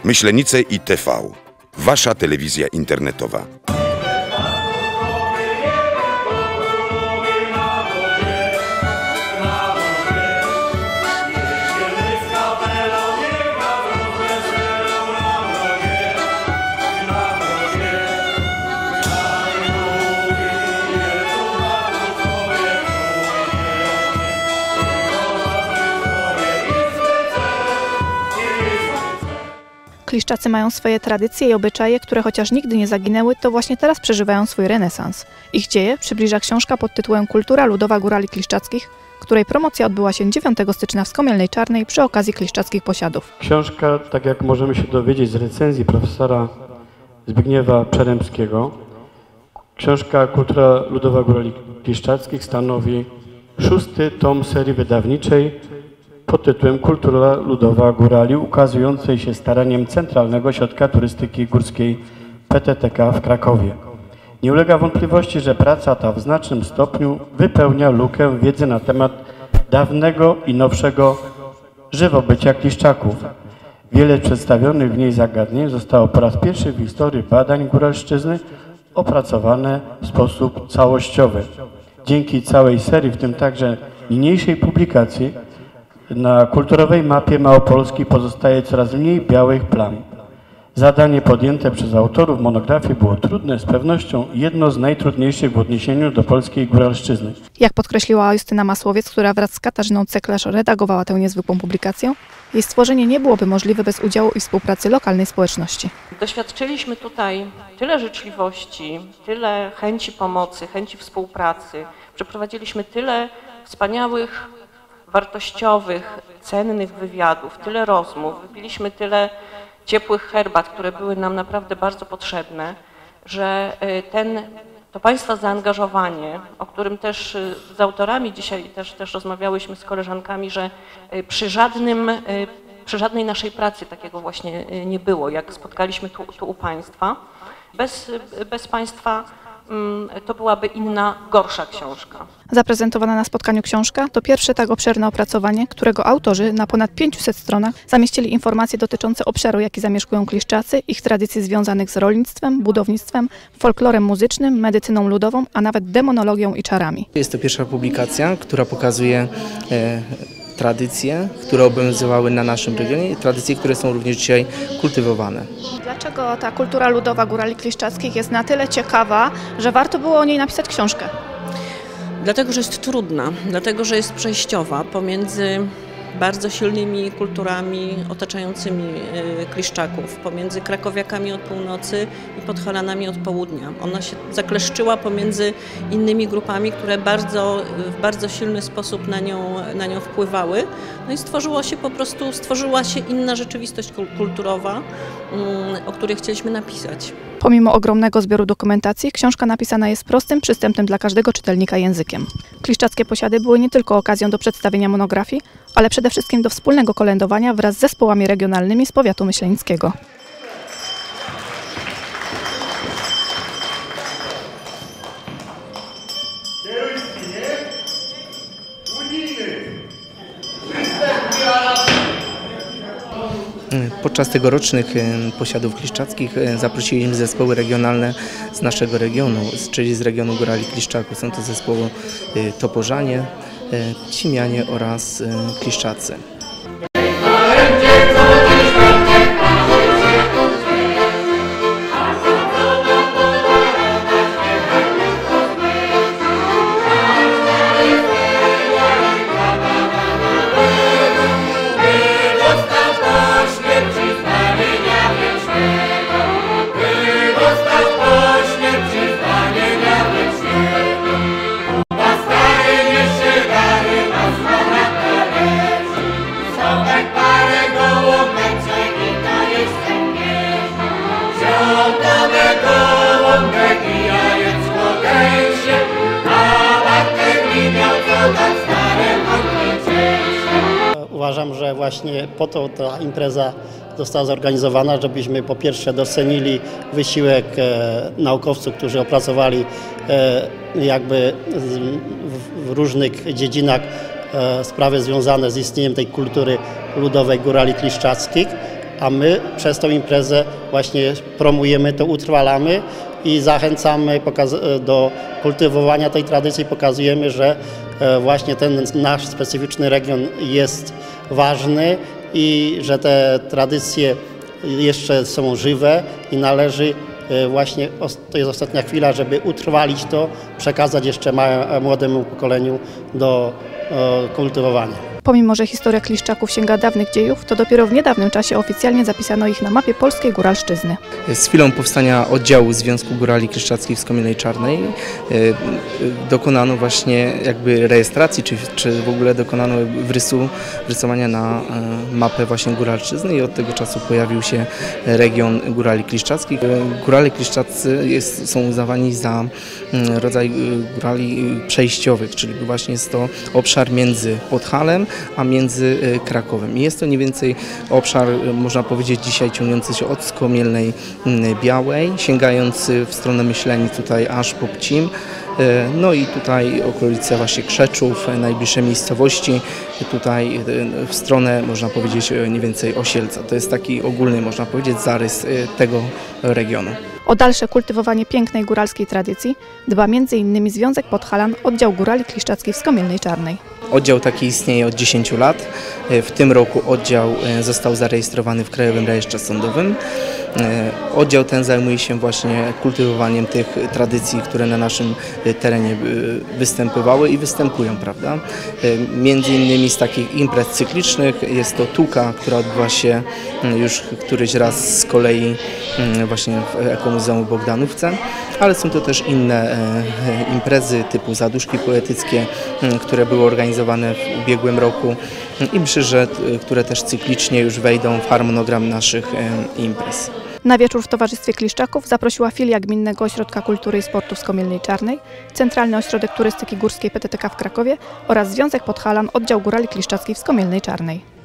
Myślenice i TV. Wasza telewizja internetowa. Kliszczacy mają swoje tradycje i obyczaje, które chociaż nigdy nie zaginęły, to właśnie teraz przeżywają swój renesans. Ich dzieje przybliża książka pod tytułem Kultura ludowa Górali Kliszczackich, której promocja odbyła się 9 stycznia w Skomielnej Czarnej przy okazji Kliszczackich Posiadów. Książka, tak jak możemy się dowiedzieć z recenzji profesora Zbigniewa Przeremskiego, książka Kultura ludowa Górali Kliszczackich stanowi 6. tom serii wydawniczej pod tytułem Kultura ludowa Górali, ukazującej się staraniem Centralnego Ośrodka Turystyki Górskiej PTTK w Krakowie. Nie ulega wątpliwości, że praca ta w znacznym stopniu wypełnia lukę wiedzy na temat dawnego i nowszego żywobycia Kliszczaków. Wiele przedstawionych w niej zagadnień zostało po raz pierwszy w historii badań góralszczyzny opracowane w sposób całościowy. Dzięki całej serii, w tym także niniejszej publikacji, na kulturowej mapie Małopolski pozostaje coraz mniej białych plam. Zadanie podjęte przez autorów monografii było trudne, z pewnością jedno z najtrudniejszych w odniesieniu do polskiej góralszczyzny. Jak podkreśliła Justyna Masłowiec, która wraz z Katarzyną Ceklerz redagowała tę niezwykłą publikację, jej stworzenie nie byłoby możliwe bez udziału i współpracy lokalnej społeczności. Doświadczyliśmy tutaj tyle życzliwości, tyle chęci pomocy, chęci współpracy. Przeprowadziliśmy tyle wspaniałych, wartościowych, cennych wywiadów, tyle rozmów, wypiliśmy tyle ciepłych herbat, które były nam naprawdę bardzo potrzebne, że to Państwa zaangażowanie, o którym też z autorami dzisiaj też rozmawiałyśmy z koleżankami, że przy żadnej naszej pracy takiego właśnie nie było, jak spotkaliśmy tu u Państwa. Bez Państwa to byłaby inna, gorsza książka. Zaprezentowana na spotkaniu książka to pierwsze tak obszerne opracowanie, którego autorzy na ponad 500 stronach zamieścili informacje dotyczące obszaru, jaki zamieszkują Kliszczacy, ich tradycji związanych z rolnictwem, budownictwem, folklorem muzycznym, medycyną ludową, a nawet demonologią i czarami. Jest to pierwsza publikacja, która pokazuje tradycje, które obowiązywały na naszym regionie i tradycje, które są również dzisiaj kultywowane. Dlaczego ta kultura ludowa Górali Kliszczackich jest na tyle ciekawa, że warto było o niej napisać książkę? Dlatego, że jest trudna, dlatego, że jest przejściowa pomiędzy bardzo silnymi kulturami otaczającymi Kliszczaków, pomiędzy krakowiakami od północy i podhalanami od południa. Ona się zakleszczyła pomiędzy innymi grupami, które w bardzo silny sposób na nią wpływały. No i stworzyła się inna rzeczywistość kulturowa, o której chcieliśmy napisać. Pomimo ogromnego zbioru dokumentacji, książka napisana jest prostym, przystępnym dla każdego czytelnika językiem. Kliszczackie Posiady były nie tylko okazją do przedstawienia monografii, ale przede wszystkim do wspólnego kolędowania wraz z zespołami regionalnymi z powiatu myślenickiego. Podczas tegorocznych posiadów kliszczackich zaprosiliśmy zespoły regionalne z naszego regionu, czyli z regionu Górali Kliszczaków. Są to zespoły Toporzanie, Cimianie oraz Kliszczacy. Uważam, że właśnie po to ta impreza została zorganizowana, żebyśmy po pierwsze docenili wysiłek naukowców, którzy opracowali jakby w różnych dziedzinach sprawy związane z istnieniem tej kultury ludowej Górali Kliszczackich, a my przez tą imprezę właśnie promujemy to, utrwalamy i zachęcamy do kultywowania tej tradycji, pokazujemy, że właśnie ten nasz specyficzny region jest ważny i że te tradycje jeszcze są żywe i należy właśnie, to jest ostatnia chwila, żeby utrwalić to, przekazać jeszcze młodemu pokoleniu do kultywowania. Pomimo że historia Kliszczaków sięga dawnych dziejów, to dopiero w niedawnym czasie oficjalnie zapisano ich na mapie polskiej góralszczyzny. Z chwilą powstania oddziału Związku Górali Kliszczackich z Komiennej Czarnej dokonano właśnie jakby rejestracji, czy w ogóle dokonano wrysowania na mapę właśnie góralszczyzny i od tego czasu pojawił się region Górali Kliszczackich. Górale kliszczaccy są uznawani za rodzaj górali przejściowych, czyli właśnie jest to obszar między Podhalem a między Krakowem. Jest to mniej więcej obszar, można powiedzieć, dzisiaj ciągnący się od Skomielnej Białej, sięgający w stronę Myśleni tutaj aż po Pcim. No i tutaj okolice właśnie Krzeczów, najbliższe miejscowości, tutaj w stronę, można powiedzieć, mniej więcej Osielca. To jest taki ogólny, można powiedzieć, zarys tego regionu. O dalsze kultywowanie pięknej góralskiej tradycji dba m.in. Związek Podhalan, oddział Górali Kliszczackich w Skomielnej Czarnej. Oddział taki istnieje od 10 lat. W tym roku oddział został zarejestrowany w Krajowym Rejestrze Sądowym. Oddział ten zajmuje się właśnie kultywowaniem tych tradycji, które na naszym terenie występowały i występują, prawda? Między innymi z takich imprez cyklicznych jest to Tuka, która odbywa się już któryś raz z kolei właśnie w Ekomuzeum w Bogdanówce, ale są to też inne imprezy typu zaduszki poetyckie, które były organizowane w ubiegłym roku i myślę, że które też cyklicznie już wejdą w harmonogram naszych imprez. Na wieczór w Towarzystwie Kliszczaków zaprosiła filia Gminnego Ośrodka Kultury i Sportu w Skomielnej Czarnej, Centralny Ośrodek Turystyki Górskiej PTTK w Krakowie oraz Związek Podhalan, oddział Górali Kliszczackich w Skomielnej Czarnej.